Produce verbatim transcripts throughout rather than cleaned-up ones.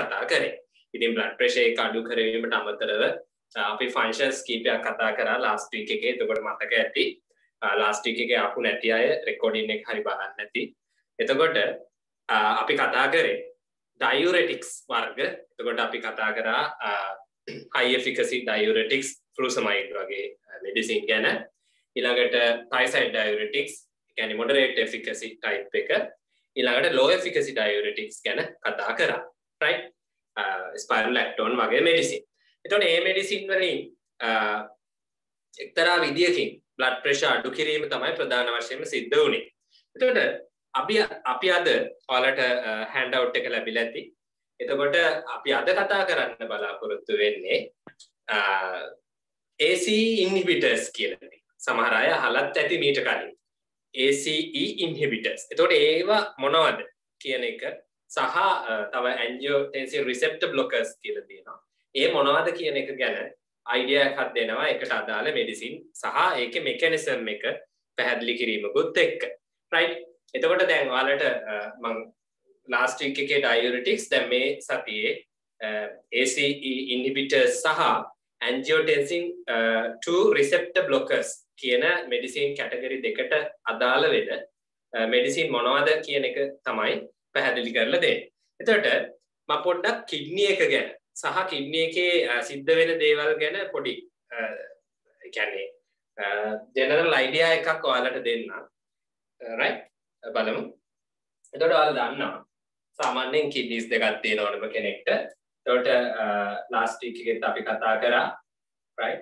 කතා කරේ. ඉතින් blood pressure එක අඩු කරවීමට අමතරව අපි functions කීපයක් කතා කරා last week එකේ. එතකොට මතක ඇති last week එකේ ආපු නැති අය recording එක හරි බලන්න නැති. එතකොට අපි කතා කරේ diuretics වර්ග. එතකොට අපි කතා කරා high efficacy diuretics furosemide වගේ medicine ගැන. ඊළඟට thiazide diuretics කියන්නේ moderate efficacy type එක. ඊළඟට low efficacy diuretics ගැන කතා කරා. right? spironolactone වගේ medicine. එතකොට මේ medicine වලින් එක්තරා විදියකින් blood pressure අඩු කිරීම තමයි ප්‍රධාන වශයෙන්ම සිද්ධ වුනේ. එතකොට අපි අපි අද ඔයාලට handout එක ලැබිලා ඇති. එතකොට අපි අද කතා කරන්න බලාපොරොත්තු වෙන්නේ A C E inhibitors කියලා. සමහර අය අහලත් ඇති මීට කලින්. A C E inhibitors. එතකොට ඒවා මොනවද කියන එක සහ තව angiotensin receptor blockers කියලා තියෙනවා. ඒ මොනවද කියන එක ගැන idea එකක් දෙනවා ඒකට අදාළ medicine සහ ඒකේ mechanism එක පැහැදිලි කිරීමකුත් එක්ක. right? එතකොට දැන් ඔයාලට මම last week එකේ diuretics දැන් මේ සතියේ A C E inhibitors සහ angiotensin two receptor blockers කියන medicine category දෙකට අදාළ වෙන medicine මොනවද කියන එක තමයි පැහැදිලි කරලා දෙන්නේ. එතකොට මම පොඩ්ඩක් kidney එක ගැන සහ kidney එකේ සිද්ධ වෙන දේවල් ගැන පොඩි ඒ කියන්නේ general idea එකක් ඔයාලට දෙන්න. right? බලමු. එතකොට ඔයාලා දන්නවා සාමාන්‍යයෙන් kidneys දෙකක් තියෙනවා නේද කෙනෙක්ට. එතකොට last week එකේත් අපි කතා කරා right?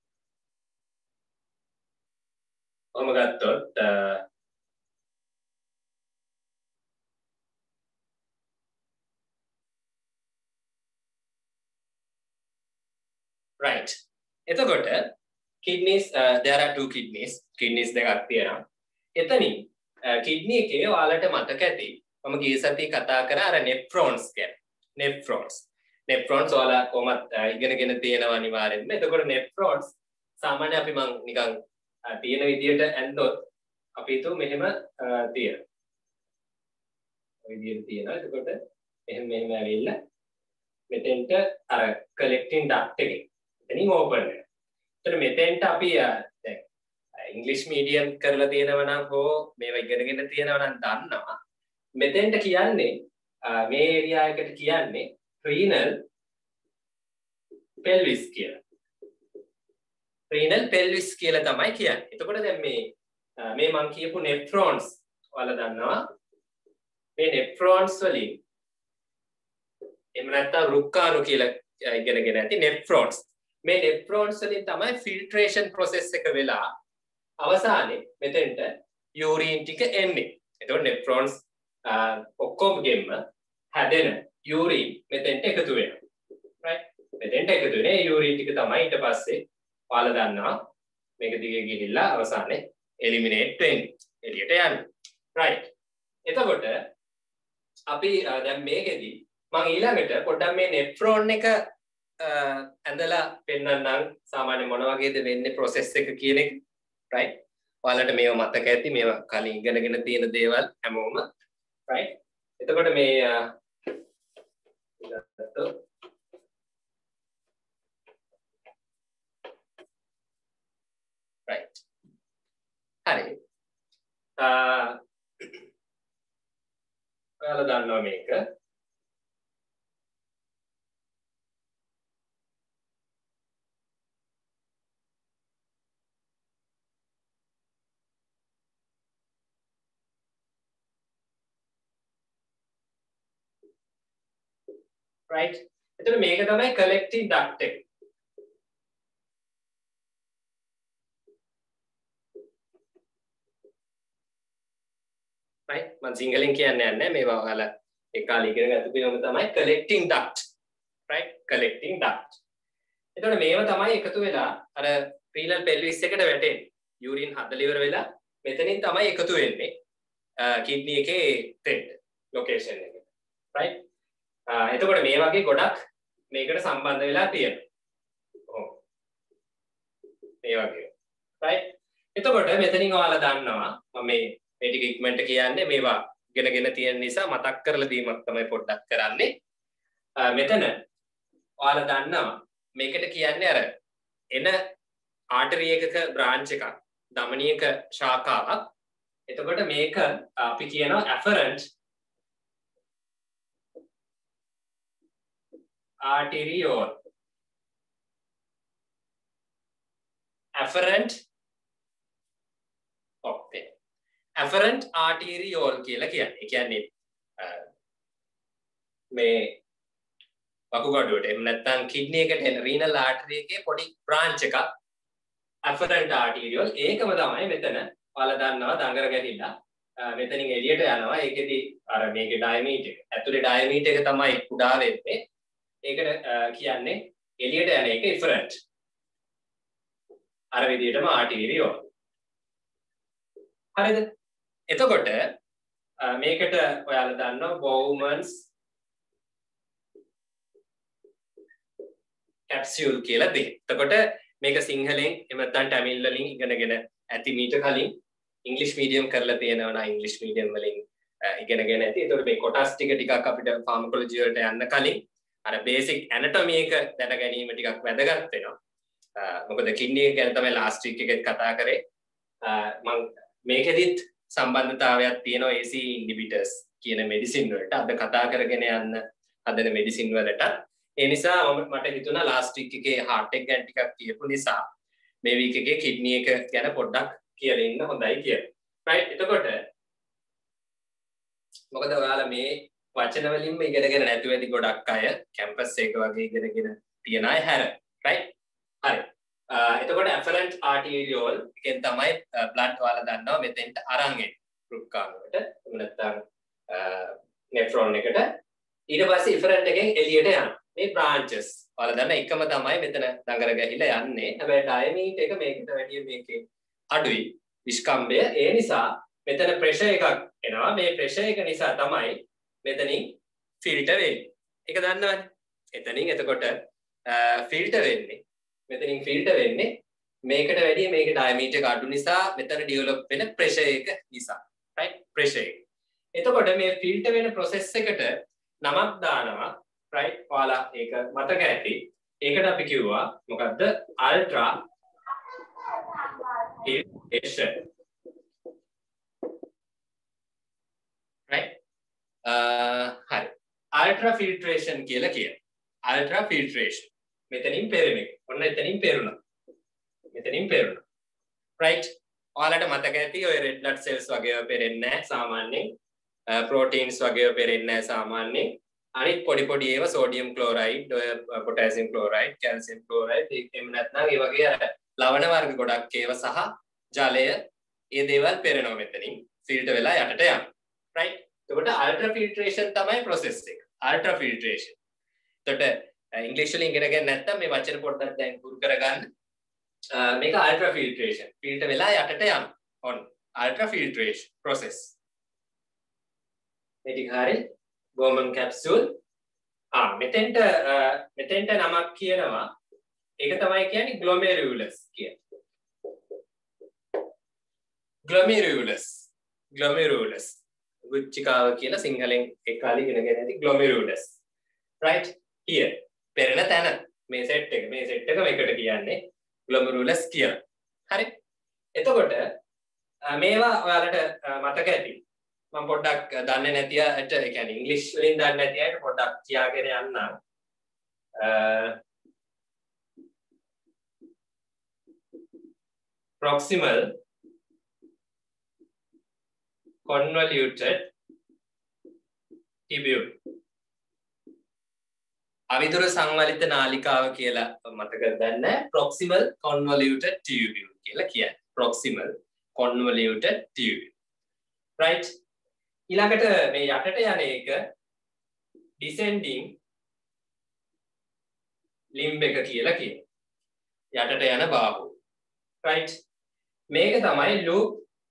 ඔහොම ගත්තොත් right. එතකොට kidneys uh, there are two kidneys. kidneys දෙකක් තියෙනවා. එතනින් kidney එකේ ඔයාලට මතක ඇති මම ගිය සතියේ කතා කරා අර nephrons ගැන. nephrons. nephrons ඔයාලා කොහොමද ඉගෙනගෙන තියෙනවා අනිවාර්යෙන්ම. එතකොට nephrons සාමාන්‍ය අපි මං නිකන් තියෙන විදියට ඇන්දොත් අපි හිතුව මෙහෙම තියෙනවා. ඔය විදියට තියෙනවා. එතකොට එහෙම මෙහෙම ඇවිල්ලා මෙතෙන්ට අර collecting duct එකේ එතනින් ඕපන් වෙනවා. එතකොට මෙතෙන්ට අපි දැන් ඉංග්‍රීසි මීඩියම් කරලා තියෙනවා නම් හෝ මේවා ඉගෙනගෙන තියෙනවා නම් දන්නවා. මෙතෙන්ට කියන්නේ මේ ඒරියා එකට කියන්නේ renal pelvis කියලා. renal pelvis කියලා තමයි කියන්නේ. එතකොට දැන් මේ මේ මම කියපු nephrons ඔයාලා දන්නවා. මේ nephrons වලින් එහෙම නැත්නම් රුක්කාණු කියලා ඉගෙනගෙන ඇති nephrons. මේ nephrons වලින් තමයි filtration process එක වෙලා අවසානයේ මෙතෙන්ට urine ටික එන්නේ. එතකොට nephrons ඔක්කොමගෙම හැදෙන urine මෙතෙන්ට එකතු වෙනවා. right? මෙතෙන්ට එකතු වෙන ඒ urine ටික තමයි ඊට පස්සේ ඔයාලා දන්නවා මේක දිගේ ගිහිල්ලා අවසානයේ eliminate වෙන්නේ. එළියට යන්නේ. right? එතකොට අපි දැන් මේකෙදි මම ඊළඟට පොඩ්ඩක් මේ nephron එක ඇඳලා පෙන්නන්නම් සාමාන්‍ය මොන වගේද වෙන්නේ process එක කියන එක. right? ඔයාලට මේව මතක ඇති මේවා කලින් ඉගෙනගෙන තියෙන දේවල් හැමෝම. right? එතකොට මේ right. හරි. ඔයාලා දන්නවා මේක. right? එතකොට මේක තමයි collecting duct එක. right? මම සිංහලෙන් කියන්නේ නැහැ මේවා ඔයාලා ඒ කාලේ ඉගෙන ගත්ත පිළිවෙම තමයි collecting duct. right? collecting duct. එතකොට මේව තමයි එකතු වෙලා අර renal pelvis එකට වැටෙන්නේ. urine හදලා ඉවර වෙලා මෙතනින් තමයි එකතු වෙන්නේ. kidney එකේ තෙන්ට location එක. right? එතකොට මේ වගේ ගොඩක් මේකට සම්බන්ධ වෙලා තියෙනවා. ඔව්. මේ වගේ. right? එතකොට මෙතනින් ඔයාලා දන්නවා මම මේ මේ ටික ඉක්මනට කියන්නේ මේවා ඉගෙනගෙන තියෙන නිසා මතක් කරලා දීමක් තමයි පොඩ්ඩක් කරන්නේ. මෙතන ඔයාලා දන්නවා මේකට කියන්නේ අර එන ආටරි එකක බ්‍රාන්ච් එකක් ධමනියක ශාඛාවක්. එතකොට මේක අපි කියනවා afferent arteriole. afferent okay afferent arteriole කියලා කියන්නේ. ඒ කියන්නේ මේ වකුගඩුවට එහෙම නැත්නම් කිඩ්නි එකට එන රීනල් ආටරි එකේ පොඩි බ්‍රාන්ච් එකක් afferent arteriole. ඒකම තමයි මෙතන ඔයාලා දන්නවා දඟර ගැහිලා මෙතනින් එළියට යනවා. ඒකෙදි අර මේකේ ඩයමීටර් එක ඇතුලේ ඩයමීටර් එක තමයි කුඩා වෙන්නේ. ඒකට කියන්නේ එළියට යන එක efferent. අර විදිහටම arteriole. හරිද? එතකොට මේකට ඔයාලා දන්නවා Bowman's capsule කියලා දෙයක්. එතකොට මේක සිංහලෙන් එහෙම නැත්නම් තමිල් වලින් ඉගෙනගෙන ඇති මීට කලින් ඉංග්‍රීසි මීඩියම් කරලා තියෙනවා නම් ඉංග්‍රීසි මීඩියම් වලින් ඉගෙනගෙන ඇති. ඒතකොට මේ කොටස් ටික ටිකක් අපිට ෆාමකොලොජි වලට යන්න කලින් අර බේසික් ඇනටොමි එක දැන ගැනීම ටිකක් වැදගත් වෙනවා. මොකද කිඩ්නි එක ගැන තමයි ලාස්ට් වීක් එකේත් කතා කරේ. මම මේකෙදිත් සම්බන්ධතාවයක් තියෙනවා A C E inhibitors කියන මෙඩිසින් වලට. අද කතා කරගෙන යන්න හදන මෙඩිසින් වලට. ඒ නිසා මට හිතුණා ලාස්ට් වීක් එකේ heart එක ගැන ටිකක් කියපු නිසා මේ වීක් එකේ කිඩ්නි එක ගැන පොඩ්ඩක් කියලා ඉන්න හොඳයි කියලා. right එතකොට මොකද ඔයාලා මේ වචන වලින්ම ඉගෙනගෙන නැතුව ඇති ගොඩක් අය කැම්පස් එක වගේ ඉගෙනගෙන තියන අය හැර. right හරි. එතකොට afferent arteriole එකෙන් තමයි blood ඔයාලා දන්නවා මෙතෙන්ට අරන් එන්නේ රුක්කානුවට. එහෙම නැත්නම් nephron එකට. ඊට පස්සේ efferent එකෙන් එළියට යනවා. මේ branches ඔයාලා දන්න එකම තමයි මෙතන දඟර ගැහිලා යන්නේ. හැබැයි diameter එක මේකට වැඩිය මේකේ අඩුයි විස්කම්භය. ඒ නිසා මෙතන pressure එකක් එනවා. මේ pressure එක නිසා තමයි මෙතනින් filter වෙන්නේ. ඒක දන්නවනේ. එතනින් එතකොට filter වෙන්නේ. මෙතනින් filter වෙන්නේ මේකට වැඩිය මේක diameter එක අඩු නිසා මෙතන develop වෙන pressure එක නිසා. right pressure එක. එතකොට මේ filter වෙන process එකට නමක් දානවා. right ඔයාලා ඒක මතක ඇති. ඒකට අපි කිව්වා මොකද්ද? ultra filtration. right හරි. ultra filtration කියලා කියන්නේ. ultra filtration. මෙතනින් පෙරෙන එක. ඔන්න එතනින් පෙරුණා. මෙතනින් පෙරුණා. right ඔයාලට මතක ඇති ඔය red blood cells වගේව පෙරෙන්නේ නැහැ සාමාන්‍යයෙන්. proteins වගේව පෙරෙන්නේ නැහැ සාමාන්‍යයෙන්. අනිත් පොඩි පොඩි ඒවා sodium chloride, potassium chloride, calcium chloride එහෙම නැත්නම් ඒ වගේ අර ලවණ වර්ග ගොඩක් ඒවා සහ ජලය ඒ දේවල් පෙරෙනවා මෙතනින් ෆිල්ටර් වෙලා යටට යනවා. right එතකොට ultra filtration තමයි process එක. ultra filtration. එතකොට ඉංග්‍රීසි වලින් ඉගෙන ගන්න නැත්නම් මේ වචන පොඩ්ඩක් දැන් පුරු කරගන්න. මේක ultra filtration. ෆිල්ටර් වෙලා යටට යනවා. ඔන්න ultra filtration process. මේ ටික හරියි. Bowman capsule. ආ මෙතෙන්ට මෙතෙන්ට නමක් කියනවා. ඒක තමයි කියන්නේ glomerulus කියන. glomerulus. glomerulus. ගුච්චිකාව කියලා සිංහලෙන් ඒ කාලේ ඉගෙනගෙන ඇති glomerulus. right here. පෙරෙන තැන මේ සෙට් එක මේ සෙට් එක මේකට කියන්නේ glomerulus කියලා. හරි. එතකොට මේවා ඔයාලට මතක ඇති. මම පොඩ්ඩක් දන්නේ නැති අයට ඒ කියන්නේ ඉංග්‍රීසි වලින් දන්නේ නැති අයට පොඩ්ඩක් කියාගෙන යන්න. proximal convoluted tubule. අවිදුර සංවලිත නාලිකාව කියලා මතක ගන්න. proximal convoluted tubule කියලා කියන්නේ. proximal convoluted tubule. right ඊළඟට මේ යටට යන එක descending limb එක කියලා කියනවා. යටට යන බාහුව. right මේක තමයි loop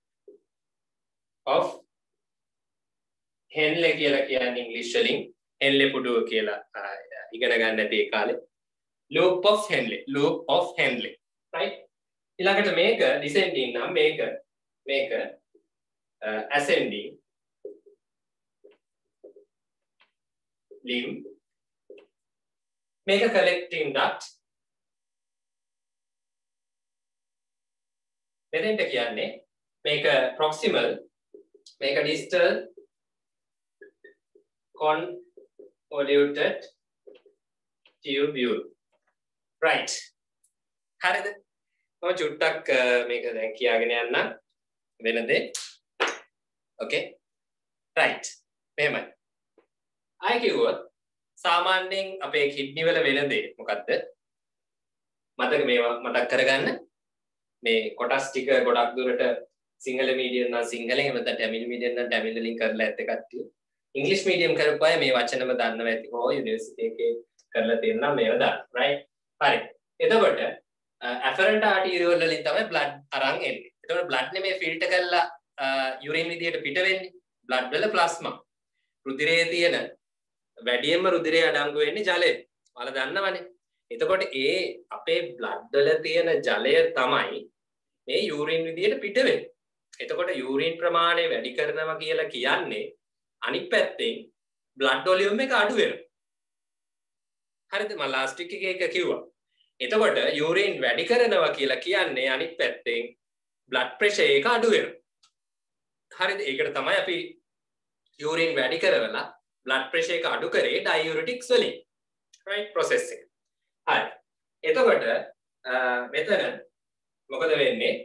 of Henle කියලා කියන්නේ ඉංග්‍රීසි වලින් Henle පුඩුව කියලා ඉගෙන ගන්න ඇති ඒ කාලේ. loop of Henle loop of Henle. right ඊළඟට මේක descending නම් මේක මේක ascending limb මේක collecting duct. මෙතෙන්ට කියන්නේ මේක proximal, මේක distal convoluted tubule. Right. හරිද? මම චුට්ටක් මේක දැන් කියාගෙන යන්න වෙන දේ. Okay. Right. මෙහෙමයි. ආයි කිව්වොත් සාමාන්‍යයෙන් අපේ කිඩ්නි වල වෙන දේ මොකද්ද? මතක මේවා මතක් කරගන්න. මේ කොටස් ටික ගොඩක් දුරට සිංහල මීඩියම් නම් සිංහලෙන් එහෙම නැත්නම් ටැමිල් මීඩියම් නම් ටැමිල් වලින් කරලා ඇත්ත කට්ටිය. ඉංග්‍රීසි මීඩියම් කරපු අය මේ වචනම දන්නව ඇති. ඕ යුනිවර්සිටි එකේ කරලා තියෙනවා මේව දාන්න. right? හරි. එතකොට afferent arteriole වලින් තමයි blood අරන් එන්නේ. එතකොට blood නෙමේ ෆිල්ටර් කරලා යුරින් විදියට පිට වෙන්නේ. blood වල plasma. රුධිරයේ තියෙන වැඩියෙන්ම රුධිරයේ අඩංගු වෙන්නේ ජලය. ඔයාලා දන්නවනේ. එතකොට ඒ අපේ blood වල තියෙන ජලය තමයි මේ යූරින් විදියට පිට වෙන්නේ. එතකොට යූරින් ප්‍රමාණය වැඩි කරනවා කියලා කියන්නේ අනිත් පැත්තෙන් blood volume එක අඩු වෙනවා. හරිද? මම last week එකේ එක කිව්වා. එතකොට යූරින් වැඩි කරනවා කියලා කියන්නේ අනිත් පැත්තෙන් blood pressure එක අඩු වෙනවා. හරිද? ඒකට තමයි අපි යූරින් වැඩි කරවලා blood pressure එක අඩු කරේ diuretics වලින්. right? process එක. හරි. එතකොට මෙතන මොකද වෙන්නේ?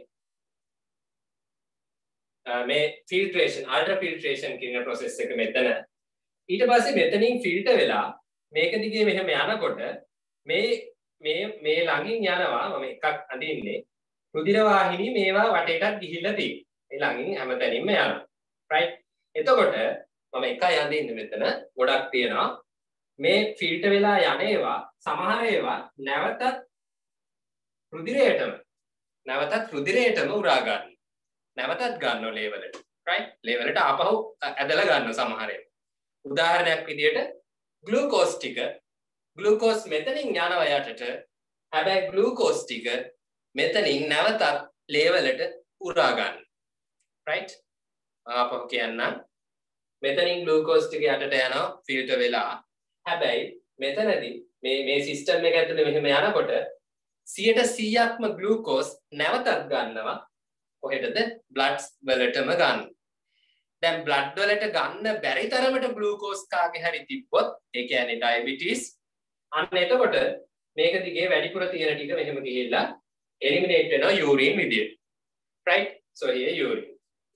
මේ filtration ultra filtration කියන process එක මෙතන ඊට පස්සේ මෙතනින් filter වෙලා මේක දිගේ මෙහෙම යනකොට මේ මේ මේ ළඟින් යනවා මම එකක් අඳින්නේ රුධිර වාහිනී මේවා වටේටත් ගිහිල්ලා තියෙන්නේ මේ ළඟින් හැමතැනින්ම යනවා right එතකොට මම එකයි අඳින්නේ මෙතන ගොඩක් තියෙනවා මේ filter වෙලා යන ඒවා සමහර ඒවා නැවතත් රුධිරයටම නැවතත් රුධිරයටම උරා ගන්නවා නැවතත් ගන්නව ලේවලට right ලේවලට ආපහු ඇදලා ගන්නවා සමහර ඒවා උදාහරණයක් විදියට ග්ලූකෝස් ටික ග්ලූකෝස් මෙතනින් යනවා යටට හැබැයි ග්ලූකෝස් ටික මෙතනින් නැවතත් ලේවලට උරා ගන්න right ආපහු කියන්නම් මෙතනින් ග්ලූකෝස් ටික යටට යනවා ෆිල්ටර් වෙලා හැබැයි මෙතනදී මේ මේ සිස්ටම් එක ඇතුලේ මෙහෙම යනකොට සියයට සීයක්ම ග්ලූකෝස් නැවතත් ගන්නවා කොහෙටද බ්ලඩ් වලටම ගන්න. දැන් බ්ලඩ් වලට ගන්න බැරි තරමට ග්ලූකෝස් කාගේ හරි තිබ්බොත් ඒ කියන්නේ ඩයබටිස් අන්න එතකොට මේක දිගේ වැඩිපුර තියෙන ටික මෙහෙම ගිහිල්ලා එලිමිනේට් වෙනවා යූරින් විදියට. right? so here urine.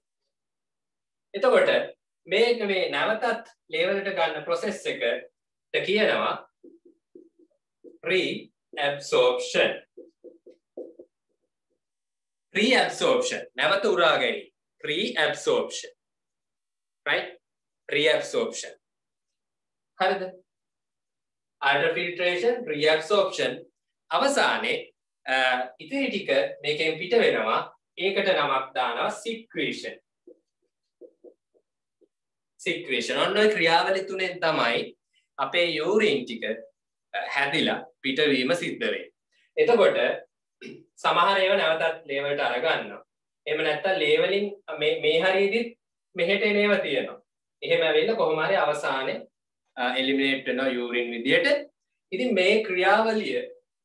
එතකොට මේක මේ නැවතත් ලේවලට ගන්න process එකට කියනවා reabsorption. reabsorption නැවත උරා ගැනීම reabsorption right reabsorption හරිද ultrafiltration reabsorption අවසානයේ ඉතිරි ටික මේකෙන් පිට වෙනවා ඒකට නමක් දානවා secretion secretion ඔන්න ඔය ක්‍රියාවලිය තුනෙන් තමයි අපේ යූරින් ටික හැදිලා පිටවීම සිද්ධ වෙන්නේ එතකොට සමහර ඒවා නැවතත් ලේවලට අරගන්නවා. එහෙම නැත්නම් ලේවලින් මේ මේ හරියේදී මෙහෙට එන ඒවා තියෙනවා. එහෙම ඇවිල්ලා කොහොම හරි අවසානයේ එලිමිනේට් වෙනවා යූරින් විදියට. ඉතින් මේ ක්‍රියාවලිය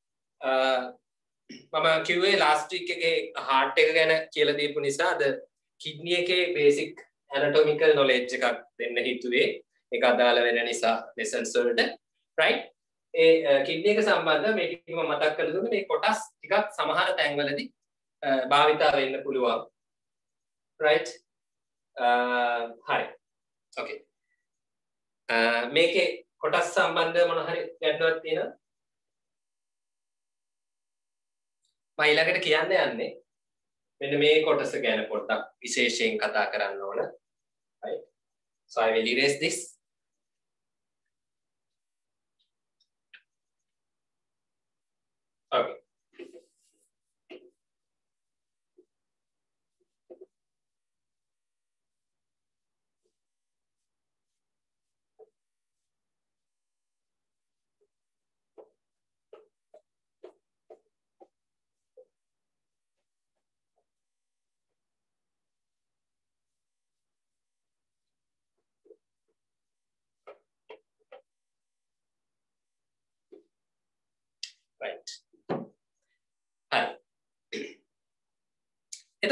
මම කිව්වේ ලාස්ට් වීක් එකේ heart එක ගැන කියලා දීපු නිසා අද kidney එකේ basic anatomical knowledge එකක් දෙන්න හිතුවේ. ඒක අදාළ වෙන නිසා lessons වලට. right? ඒ කිඩ්නි එක සම්බන්ධව මේ ටික මම මතක් කරලා දුන්නේ මේ කොටස් ටිකක් සමහර තැන්වලදී භාවිතා වෙන්න පුළුවන් right හරි okay මේකේ කොටස් සම්බන්ධව මොන හරි ගැටලුවක් තියෙනවද මම ඊළඟට කියන්න යන්නේ මෙන්න මේ කොටස ගැන පොඩ්ඩක් විශේෂයෙන් කතා කරන්න ඕන right so I will erase this okay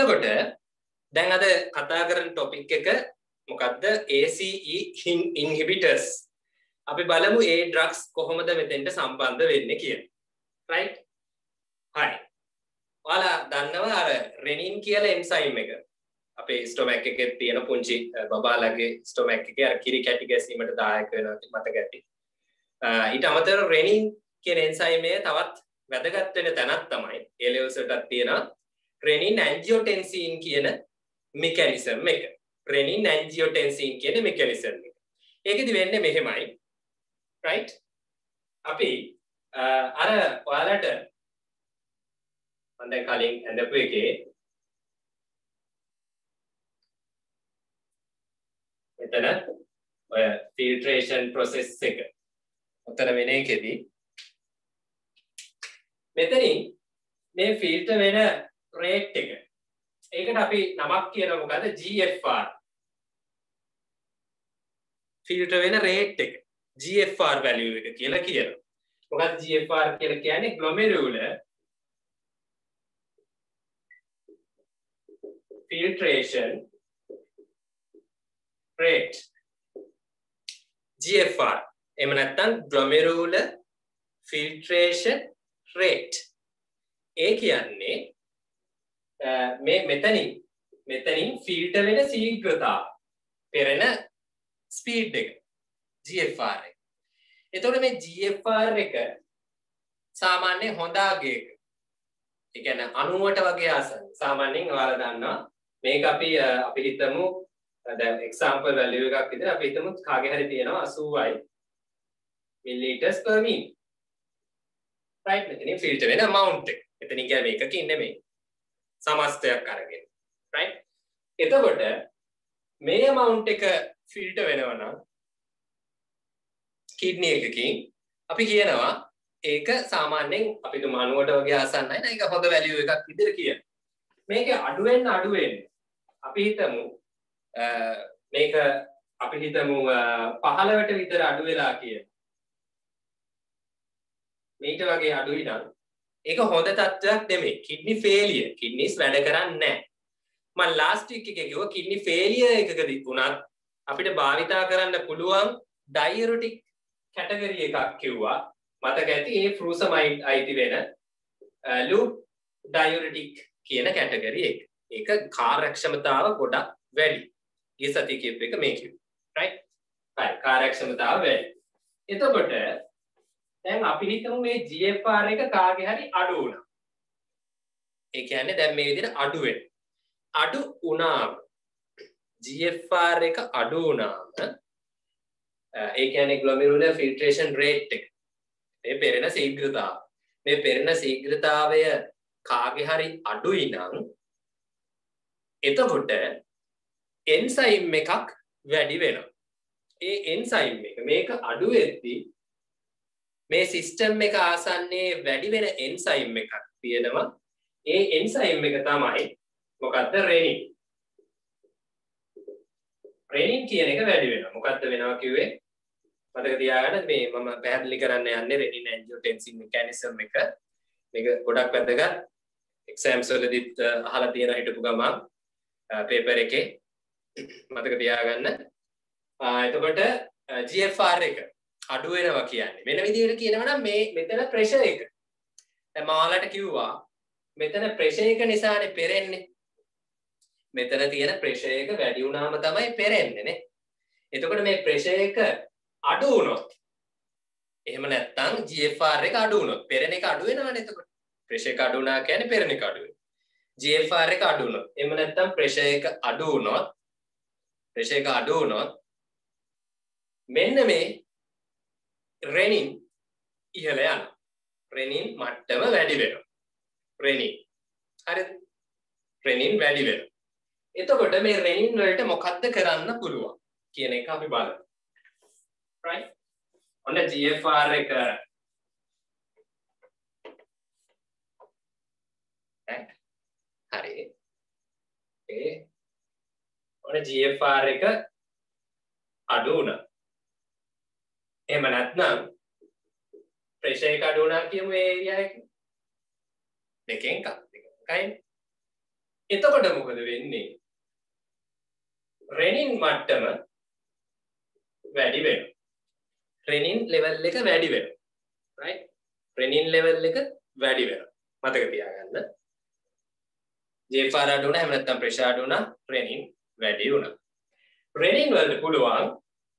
එතකොට දැන් අද කතා කරන ටොපික් එක මොකද්ද? A C E inhibitors. අපි බලමු ඒ ඩ්‍රග්ස් කොහොමද මෙතෙන්ට සම්බන්ධ වෙන්නේ කියලා. right? හරි. ඔයාලා දන්නවා අර රෙනින් කියලා එන්සයිම් එක. අපේ ස්ටොමැක් එකේ තියෙන පුංචි බබාලගේ ස්ටොමැක් එකේ අර කිරි කැටි ගැසීමට දායක වෙනවා මතක ඇති. ඊට අමතරව රෙනින් කියන එන්සයිම් එක තවත් වැදගත් වෙන තැනක් තමයි A levels එකටත් තියෙනවා renin angiotensin කියන මෙකැනිසම් එක. renin angiotensin කියන මෙකැනිසම් එක. ඒකෙදි වෙන්නේ මෙහෙමයි. right? අපි අර ඔයාලට මම දැන් කලින් හඳපු එකේ එතන ඔය filtration process එක. උතන වෙන එකේදී මෙතනින් මේ ෆිල්ටර් වෙන රේට් එක. ඒකට අපි නමක් කියනවා මොකද්ද? G F R. ෆිල්ටර් වෙන රේට් එක. G F R value එක කියලා කියනවා. මොකක්ද G F R කියලා කියන්නේ? glomerular filtration rate. G F R. එහෙම නැත්නම් glomerular filtration rate. ඒ කියන්නේ මේ මෙතනින් මෙතනින් ෆිල්ටර් වෙන ශීඝ්‍රතාව පෙරෙන ස්පීඩ් එක G F R එක. එතකොට මේ G F R එක සාමාන්‍ය හොඳ අගයක. ඒ කියන්නේ අනූවට වගේ ආසන්න. සාමාන්‍යයෙන් ඔයාලා දන්නවා මේක අපි අපි හිතමු දැන් එක්සැම්පල් වැලියු එකක් විදිහට අපි හිතමු කාගේ හරි තියෙනවා අසූවයි මිලිලීටර්ස් per minute. right? මෙතනින් ෆිල්ටර් වෙන amount එක. එතනින් කියන්නේ මේකකින් නෙමෙයි. සමස්තයක් අරගෙන. right? එතකොට මේ amount එක ෆිල්ටර් වෙනවා නම් කිඩ්නි එකකින් අපි කියනවා ඒක සාමාන්‍යයෙන් අපි තුමා අණුවට වගේ ආසන්නයි නේ. ඒක හොඳ වැලියු එකක් විදිහට කියන. මේක අඩු වෙන්න අඩු වෙන්න අපි හිතමු මේක අපි හිතමු පහළවට විතර අඩු වෙලා කියන. මේට වගේ අඩුයි නම් ඒක හොඳ තත්ත්වයක් නෙමෙයි. Kidney failure. කිඩ්නිස් වැඩ කරන්නේ නැහැ. මම ලාස්ට් වීක් එකේ කිව්වා කිඩ්නි ෆේලියර් එකකදී වුණත් අපිට භාවිතා කරන්න පුළුවන් ඩයුරිටික් කැටගරි එකක් කිව්වා. මතක ඇති ඒ ෆ්‍රූසමයිඩ් අයිති වෙන ලූප් ඩයුරිටික් කියන කැටගරි එක. ඒක කාර්යක්ෂමතාව ගොඩක් වැඩි. ඊ සතිය කියපු එක මේ කිව්වා. right? හරි. කාර්යක්ෂමතාව වැඩි. එතකොට දැන් අපි හිතමු මේ G F R එක කාගේ හරි අඩු වුණා. ඒ කියන්නේ දැන් මේ විදිහට අඩු වෙන. අඩු වුණාම G F R එක අඩු වුණාම ඒ කියන්නේ glomerular filtration rate එක. මේ පෙරෙන ශීඝ්‍රතාවය. මේ පෙරෙන ශීඝ්‍රතාවය කාගේ හරි අඩුයි නම් එතකොට එන්සයිම් එකක් වැඩි වෙනවා. ඒ එන්සයිම් එක මේක අඩු වෙද්දී මේ සිස්ටම් එක ආසන්නයේ වැඩි වෙන එන්සයිම් එකක් තියෙනවා. ඒ එන්සයිම් එක තමයි මොකද්ද? රෙනින්. රෙනින් කියන එක වැඩි වෙනවා. මොකද්ද වෙනවා කිව්වේ? මතක තියාගන්න මේ මම පැහැදිලි කරන්න යන්නේ renin angiotensin mechanism එක. මේක ගොඩක් වැදගත්. එක්සෑම්ස් වලදීත් අහලා තියෙන හිටපු ගමන් පේපර් එකේ මතක තියාගන්න. එතකොට G F R එක අඩු වෙනවා කියන්නේ වෙන විදිහට කියනවා නම් මේ මෙතන ප්‍රෙෂර් එක. දැන් මම ඔයාලට කිව්වා මෙතන ප්‍රෙෂර් එක නිසානේ පෙරෙන්නේ. මෙතන තියෙන ප්‍රෙෂර් එක වැඩි වුණාම තමයි පෙරෙන්නේ නේ. එතකොට මේ ප්‍රෙෂර් එක අඩු වුණොත් එහෙම නැත්නම් G F R එක අඩු වුණොත් පෙරෙන එක අඩු වෙනවනේ. එතකොට ප්‍රෙෂර් එක අඩු වුණා කියන්නේ පෙරෙන එක අඩු වෙනවා. G F R එක අඩු වුණොත් එහෙම නැත්නම් ප්‍රෙෂර් එක අඩු වුණොත් ප්‍රෙෂර් එක අඩු වුණොත් මෙන්න මේ renin ඉහළ යනවා. renin මට්ටම වැඩි වෙනවා. renin හරිද? renin වැඩි වෙනවා. එතකොට මේ renin වලට මොකක්ද කරන්න පුළුවන් කියන එක අපි බලමු. right? ඔන්න G F R එක හරි. ඒ ඔන්න G F R එක අඩු වුණා. එහෙම නැත්නම් ප්‍රෙෂර් එක අඩු වුණා කියමු මේ ඒරියා එකේ. දෙකෙන් එකක්. දෙකයි. එතකොට මොකද වෙන්නේ? renin මට්ටම වැඩි වෙනවා. renin level එක වැඩි වෙනවා. right? renin level එක වැඩි වෙනවා. මතක තියාගන්න. G F R අඩු වුණා, එහෙම නැත්නම් pressure අඩු වුණා, renin වැඩි වුණා. renin වලට පුළුවන්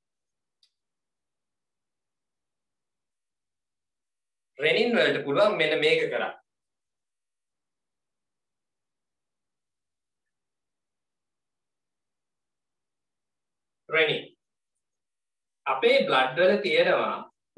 renin වලට පුළුවන් මෙන්න මේක කරා. renin අපේ blood වල තියෙනවා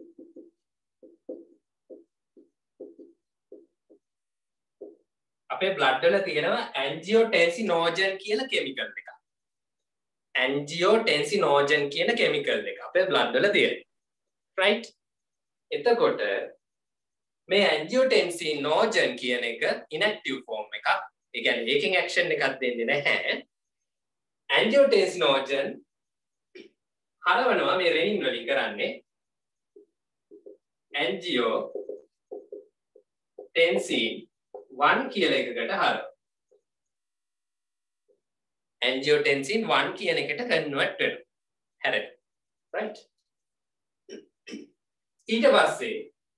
අපේ blood වල තියෙනවා angiotensinogen කියලා chemical එකක්. angiotensinogen කියන chemical එක අපේ blood වල තියෙනවා. right? එතකොට මේ angiotensinogen කියන එක inactive form එකක්. ඒ කියන්නේ ඒකෙන් action එකක් දෙන්නේ නැහැ. angiotensinogen හරවනවා මේ renin වලින් කරන්නේ angiotensin one කියලා එකකට හරවනවා. angiotensin one කියන එකට convert වෙනවා. හැරෙනවා. right? ඊට පස්සේ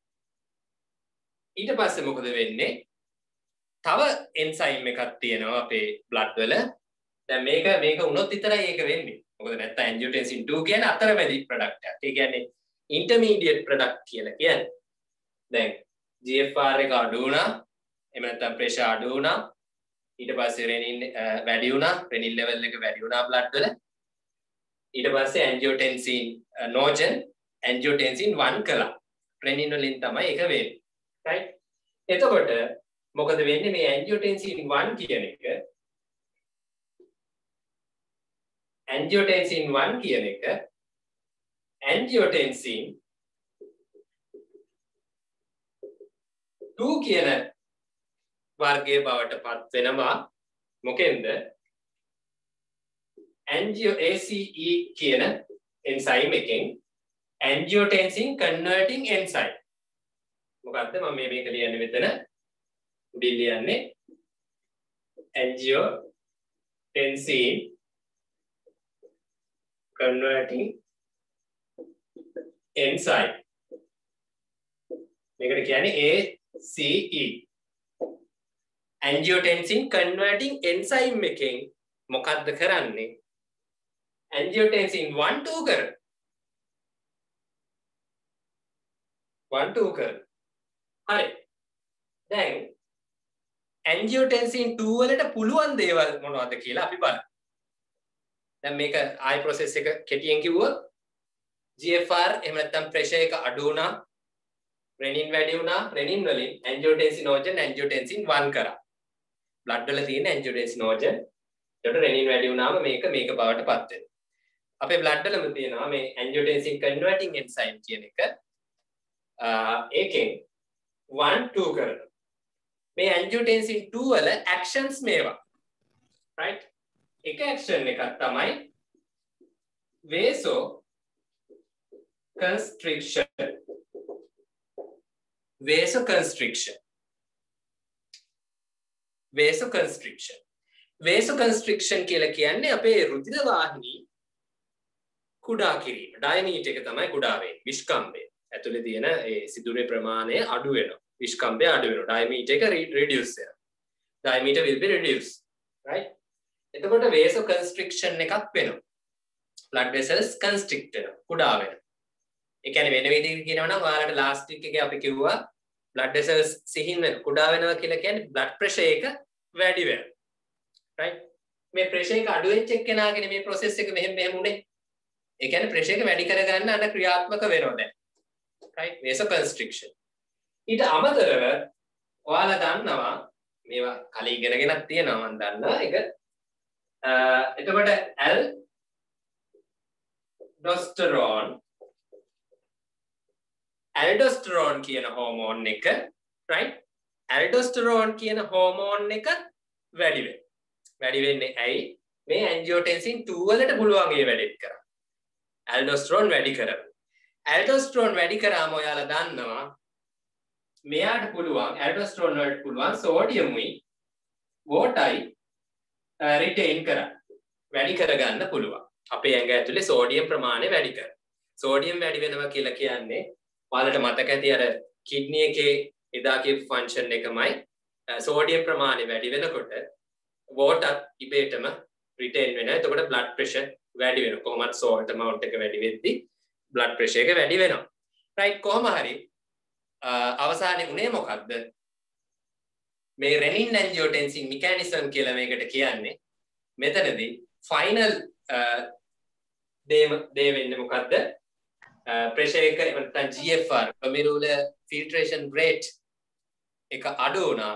ඊට පස්සේ මොකද වෙන්නේ? තව enzyme එකක් තියෙනවා අපේ blood වල. දැන් මේක මේක වුණොත් විතරයි ඒක වෙන්නේ. මොකද නැත්නම් angiotensin two කියන්නේ අතරමැදි product එකක්. ඒ කියන්නේ intermediate product කියලා කියන්නේ. දැන් G F R එක අඩු වුණා, එහෙම නැත්නම් pressure අඩු වුණා, ඊට පස්සේ renin වැඩි වුණා, renin level එක වැඩි වුණා blood වල. ඊට පස්සේ angiotensin nogen angiotensin one කළා. renin වලින් තමයි ඒක වෙන්නේ. right? එතකොට මොකද වෙන්නේ මේ angiotensin one කියන එක angiotensin one කියන එක angiotensin two කියන වර්ගයේ බවට පත් වෙනවා. මොකෙන්ද? angio A C E කියන enzyme එකෙන් angiotensin converting enzyme. මොකද්ද මම මේ මේක ලියන්නේ මෙතන උඩින් ලියන්නේ angiotensin converting enzyme. මේකට කියන්නේ A C E. angiotensin converting enzyme එකෙන් මොකද්ද කරන්නේ? angiotensin one two කර one two කර හරි. දැන් angiotensin two වලට පුළුවන් දේවල් මොනවද කියලා අපි බලමු. දැන් මේක ආයි process එක කෙටියෙන් කිව්වොත් G F R එහෙම නැත්නම් pressure එක අඩු වුණා, renin වැඩි වුණා, renin වලින් angiotensinogen angiotensin one කරා. blood වල තියෙන angiotensinogen ඒකට renin වැඩි වුණාම මේක මේක බවට පත් වෙනවා. අපේ blood වලම තියෙනවා මේ angiotensin converting enzyme කියන එක. ඒකෙන් one two කරනවා. මේ angiotensin two වල actions මේවා. right? එක action එකක් තමයි vasoconstriction. vasoconstriction. vasoconstriction. vasoconstriction කියලා කියන්නේ අපේ රුධිර වාහිනී කුඩා කිරීම. ඩයමීටර් එක තමයි කුඩා වෙන්නේ. විස්කම්භය. ඇතුලේ තියෙන ඒ සිදුරේ ප්‍රමාණය අඩු වෙනවා. විස්කම්භය අඩු වෙනවා. ඩයමීටර් එක reduce වෙනවා. diameter will be reduced. right? එතකොට vasoconstriction එකක් වෙනවා. blood vessels constrict වෙනවා. කුඩා වෙනවා. ඒ කියන්නේ වෙන විදිහකින් කියනවා නම් ඔයාලට last week එකේ අපි කිව්වා blood vessels සිහින් වෙන කුඩා වෙනවා කියලා කියන්නේ blood pressure එක වැඩි වෙනවා. right? මේ pressure එක අඩු වෙච්ච එක්කෙනාගේ මේ process එක මෙහෙම මෙහෙම උනේ. ඒ කියන්නේ pressure එක වැඩි කරගන්න අන්න ක්‍රියාත්මක වෙනවා දැන්. right? vasoconstriction. ඊට අමතරව ඔයාලා දන්නවා මේවා කලින් ඉගෙනගෙනක් තියෙනවා මම දන්නවා ඒක. එතකොට aldosterone aldosterone කියන හෝමෝන් එක right aldosterone කියන හෝමෝන් එක වැඩි වෙනවා. වැඩි වෙන්නේ ඇයි? මේ angiotensin two වලට පුළුවන් ඒ වැඩේත් කරා. aldosterone වැඩි කරනවා. aldosterone වැඩි කරාම ඔයාලා දන්නවා මෙයාට පුළුවන් aldosterone වලට පුළුවන් sodium උයි waterයි රිටේන් කරන්න වැඩි කරගන්න පුළුවන්. අපේ ඇඟ ඇතුලේ සෝඩියම් ප්‍රමාණය වැඩි කර. සෝඩියම් වැඩි වෙනවා කියලා කියන්නේ ඔයාලට මතක ඇති අර කිඩ්නි එකේ එදා කියපු ෆන්ක්ෂන් එකමයි සෝඩියම් ප්‍රමාණය වැඩි වෙනකොට වෝටර් ඉබේටම රිටේන් වෙනවා. එතකොට බ්ලඩ් ප්‍රෙෂර් වැඩි වෙනවා. කොහොමද සෝල්ට් amount එක වැඩි වෙද්දි බ්ලඩ් ප්‍රෙෂර් එක වැඩි වෙනවා. රයිට් කොහොම හරි අවසානයේ උනේ මොකද්ද? මේ renin angiotensin mechanism කියලා මේකට කියන්නේ. මෙතනදී ෆයිනල් දේ දේ වෙන්නේ මොකද්ද? ප්‍රෙෂර් එක නැත්නම් G F R glomerular filtration rate එක අඩු වුණා.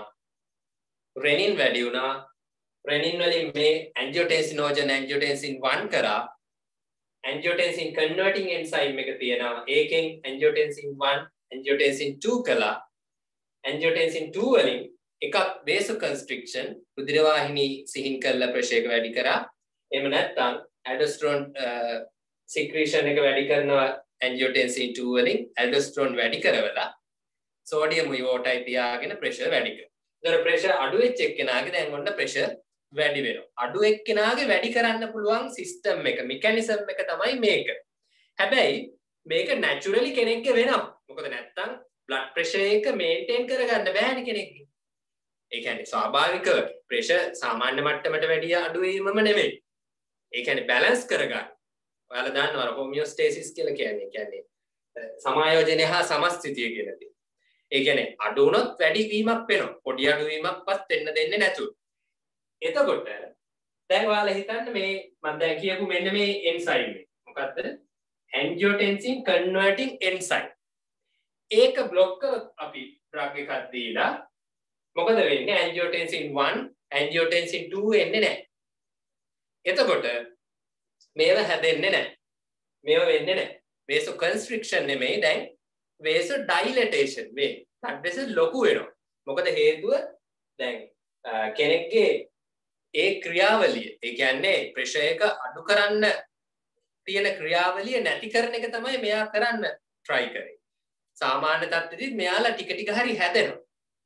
renin වැඩි වුණා. renin වලින් මේ angiotensinogen angiotensin one කරා. angiotensin converting enzyme එක තියෙනවා. ඒකෙන් angiotensin one angiotensin two කළා. angiotensin two වලින් එකක් vasoconstriction රුධිර වාහිනී සිහින් කරලා ප්‍රෙෂර් එක වැඩි කරා. එහෙම නැත්නම් aldosterone secretion එක වැඩි කරනවා angiotensin two වලින් aldosterone වැඩි කරවලා sodium iodide තියාගෙන ප්‍රෙෂර් වැඩි කරනවා. ඒතර ප්‍රෙෂර් අඩු වෙච්ච එක්කෙනාගේ දැන් ඔන්න ප්‍රෙෂර් වැඩි වෙනවා. අඩු එක්කෙනාගේ වැඩි කරන්න පුළුවන් සිස්ටම් එක මෙකැනිසම් එක තමයි මේක. හැබැයි මේක naturally කෙනෙක්ගේ වෙනවා. මොකද නැත්තම් blood pressure එක maintain කරගන්න බෑනේ කෙනෙක්ගේ. ඒ කියන්නේ ස්වාභාවික ප්‍රෙෂර් සාමාන්‍ය මට්ටමට වැඩිය අඩු වීමම නෙමෙයි. ඒ කියන්නේ බැලන්ස් කරගන්න. ඔයාලා දන්නවා හෝමියෝස්ටේසිස් කියලා කියන්නේ. කියන්නේ සමායෝජනය හා සමස්ථිතිය කියලා දේ. ඒ කියන්නේ අඩු වුණොත් වැඩි වීමක් වෙනවා. පොඩි අඩු වීමක්වත් වෙන්න දෙන්නේ නැතුව. එතකොට දැන් ඔයාලා හිතන්න මේ මම දැන් කියපු මෙන්න මේ එන්සයිම් එක. මොකද්ද? angiotensin converting enzyme. ඒක બ્લોක් කරොත් අපි ඩ්‍රග් එකක් දීලා මොකද වෙන්නේ? angiotensin one angiotensin two එන්නේ නැහැ. එතකොට මේව හැදෙන්නේ නැහැ. මේව වෙන්නේ නැහැ. vasoconstriction නෙමෙයි දැන් vasodilatation වේ. blood vessel ලොකු වෙනවා. මොකද හේතුව දැන් කෙනෙක්ගේ ඒ ක්‍රියාවලිය ඒ කියන්නේ ප්‍රෙෂර් එක අඩු කරන්න තියෙන ක්‍රියාවලිය නැති කරන එක තමයි මෙයා කරන්න try කරේ. සාමාන්‍ය තත්ත්වෙදී මෙයාලා ටික ටික හරි හැදෙනවා.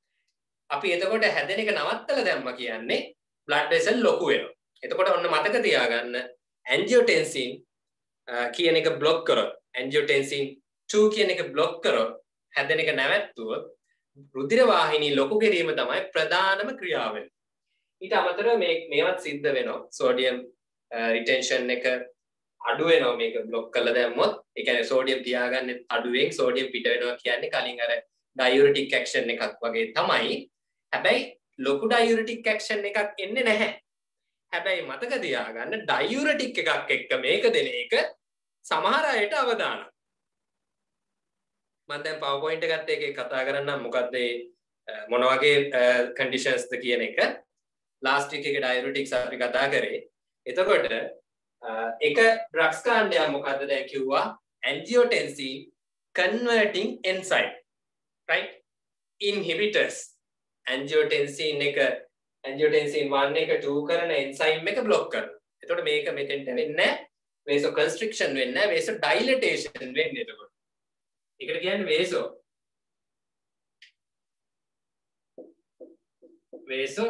අපි එතකොට හැදෙන එක නවත්තලා දැම්මා කියන්නේ blood vessel ලොකු වෙනවා. එතකොට ඔන්න මතක තියාගන්න angiotensin කියන එක block කරොත් angiotensin two කියන එක block කරොත් හැදෙන එක නැවැත්තුවොත් රුධිර වාහිනී ලොකු කිරීම තමයි ප්‍රධානම ක්‍රියාවලිය. ඊට අමතරව මේ මේවත් සිද්ධ වෙනවා. සෝඩියම් රිටෙන්ෂන් එක අඩු වෙනවා මේක බ්ලොක් කරලා දැම්මොත්. ඒ කියන්නේ සෝඩියම් තියාගන්න අඩුවෙන් සෝඩියම් පිට වෙනවා කියන්නේ කලින් අර ඩයුරිටික් ඇක්ෂන් එකක් වගේ තමයි. හැබැයි ලොකු ඩයුරිටික් ඇක්ෂන් එකක් එන්නේ නැහැ. හැබැයි මතක තියාගන්න ඩයුරිටික් එකක් එක්ක මේක දෙන එක සමහර අයට අවදානක්. මම දැන් PowerPoint එකත් එක්ක කතා කරන්නම් මොකද්ද මොන වගේ කන්ඩිෂන්ස්ද කියන එක. ලාස්ට් වීක් එකේ ඩයුරිටික්ස් අපි කතා කරේ. එතකොට එක ඩ්‍රග්ස් කාණ්ඩයක් මොකද්ද දැන් කිව්වා angiotensin converting enzyme right inhibitors angiotensin එක angiotensin one එක two කරන enzyme එක block කරනවා. එතකොට මේක මෙතෙන්ට වෙන්නේ නැහැ. vasoconstriction වෙන්නේ නැහැ. vasodilatation වෙන්නේ එතකොට. ඒකට කියන්නේ vaso vaso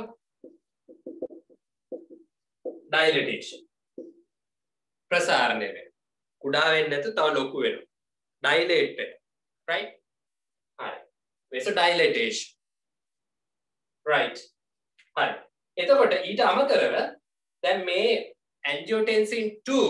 dilatation ප්‍රසාරණය වෙනවා. කුඩා වෙන්නේ නැතු තව ලොකු වෙනවා. dilate වෙනවා. right? හරි. vasodilatation. right. හරි. එතකොට ඊට අමතරව දැන් මේ angiotensin two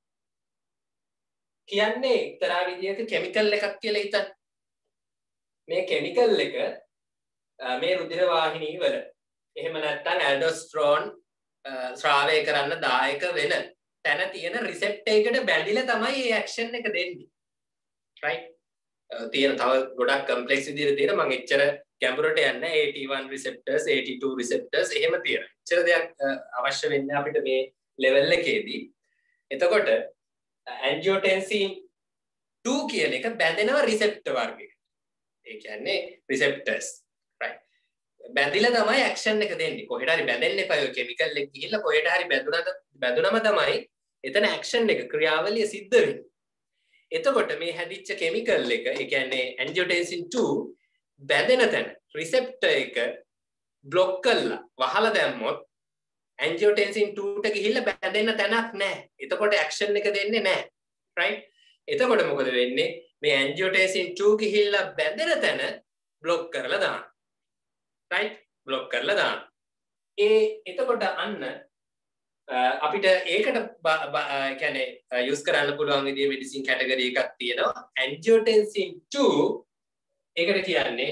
කියන්නේ එක්තරා විදිහක කිමිකල් එකක් කියලා හිතන්න. මේ කිමිකල් එක මේ රුධිර වාහිනී වල එහෙම නැත්නම් aldosterone ශ්‍රාවය කරන්න දායක වෙන තැන තියෙන රිසෙප්ටර් එකට බැඳිලා තමයි මේ ඇක්ෂන් එක දෙන්නේ. right? තියෙන තව ගොඩක් කම්ප්ලෙක්ස් විදිහට තියෙන මම එච්චර ගැඹුරට යන්නේ නැහැ. A T one receptors A T two receptors එහෙම තියෙනවා. එච්චර දෙයක් අවශ්‍ය වෙන්නේ අපිට මේ ලෙවල් එකේදී. එතකොට angiotensin two කියන එක බැඳෙනවා රිසෙප්ටර් වර්ගයකට. ඒ කියන්නේ receptors. right? බැඳිලා තමයි ඇක්ෂන් එක දෙන්නේ. කොහෙට හරි බැඳෙන්න එපා. ඔය කිමිකල් එක ගිහිල්ලා කොහෙට හරි බැඳුනද බැඳුනම තමයි එතන ඇක්ෂන් එක ක්‍රියාවලිය සිද්ධ වෙන්නේ. එතකොට මේ හැදිච්ච කිමිකල් එක ඒ කියන්නේ angiotensin two බැඳෙන තැන රිසෙප්ටර් එක බ්ලොක් කළා වහලා දැම්මොත් angiotensin two ට ගිහිල්ලා බැඳෙන්න තැනක් නැහැ. එතකොට ඇක්ෂන් එක දෙන්නේ නැහැ. right? එතකොට මොකද වෙන්නේ? මේ angiotensin two ගිහිල්ලා බැඳෙන තැන બ્લોක් කරලා දාන්න. right? બ્લોක් කරලා දාන්න. ඒ එතකොට අන්න අපිට ඒකට කියන්නේ යූස් කරන්න පුළුවන් විදිහේ මෙඩිසින් කැටගරි එකක් තියෙනවා. angiotensin two ඒකට කියන්නේ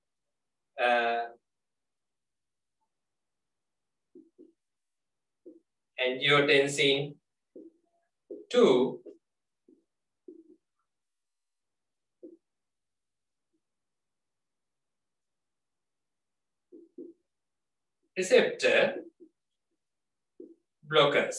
angiotensin two receptor blockers.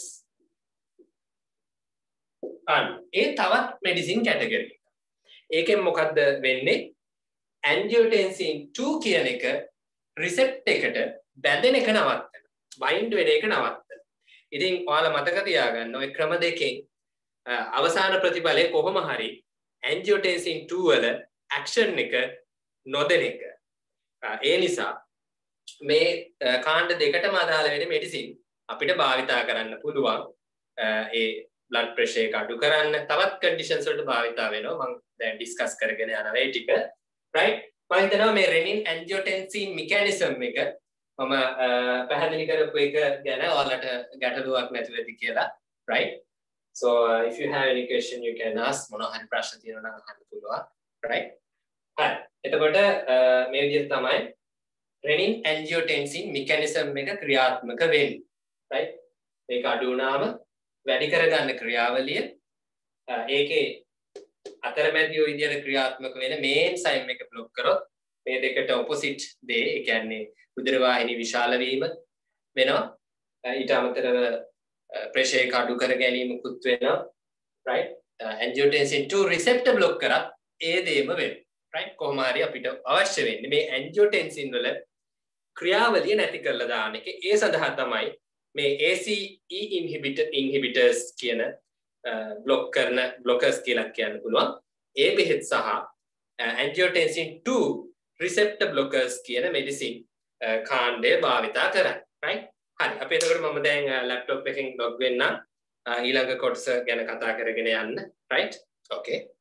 අන්න ඒ තවත් මෙඩිසින් කැටගරි එක. ඒකෙන් මොකද්ද වෙන්නේ? angiotensin two කියන එක රිසෙප්ට් එකට බැඳෙන එක නවත්තන. බයින්ඩ් වෙන එක නවත්තන. ඉතින් ඔයාලා මතක තියාගන්න ඔය ක්‍රම දෙකෙන් අවසාන ප්‍රතිඵලය කොහොම හරි angiotensin two වල ඇක්ෂන් එක නොදෙන එක. ඒ නිසා මේ කාණ්ඩ දෙකටම අදාළ වෙන මෙඩිසින් අපිට භාවිතා කරන්න පුළුවන්. ඒ බ්ලඩ් ප්‍රෙෂර් එක අඩු කරන්න තවත් කන්ඩිෂන්ස් වලට භාවිතා වෙනවා. මම දැන් ඩිස්කස් කරගෙන යනවා ඒ ටික. right? මම හිතනවා මේ renin angiotensin mechanism එක මම පැහැදිලි කරපු එක ගැන ඔයාලට ගැටලුවක් නැතුව ඇති කියලා. right? so uh, if you have any question you can ask. මොනවා හරි ප්‍රශ්න තියෙනවා නම් අහන්න පුළුවන්. right? හරි. එතකොට මේ විදිහට තමයි renin angiotensin mechanism එක ක්‍රියාත්මක වෙන්නේ. right? මේක අඩු වුණාම වැඩි කරගන්න ක්‍රියාවලිය ඒකේ අතරමැදිය විදියට ක්‍රියාත්මක වෙන මේන් සයිම් එක බ්ලොක් කරොත් මේ දෙකට ඔපොසිට් දේ ඒ කියන්නේ උදර වාහිනී විශාල වීම වෙනවා. ඊට අමතරව ප්‍රෙෂර් එක අඩු කර ගැනීමකුත් වෙනවා. right? angiotensin two receptor block කරත් ඒ දේම වෙනවා. right? කොහොම හරි අපිට අවශ්‍ය වෙන්නේ මේ angiotensin වල ක්‍රියාවලිය නැති කරලා දාන එක. ඒ සඳහා තමයි මේ A C E inhibitor inhibitors කියන බ්ලොක් කරන බ්ලොකර්ස් කියලා කියන්න පුළුවන්. ඒ බෙහෙත් සහ angiotensin two receptor blockers කියන මෙඩිසින් කාණ්ඩය භාවිතා කරන්නේ. right? හරි. අපි එතකොට මම දැන් ලැප්ටොප් එකෙන් ලොග් වෙන්න ඊළඟ කොටස ගැන කතා කරගෙන යන්න. right? okay.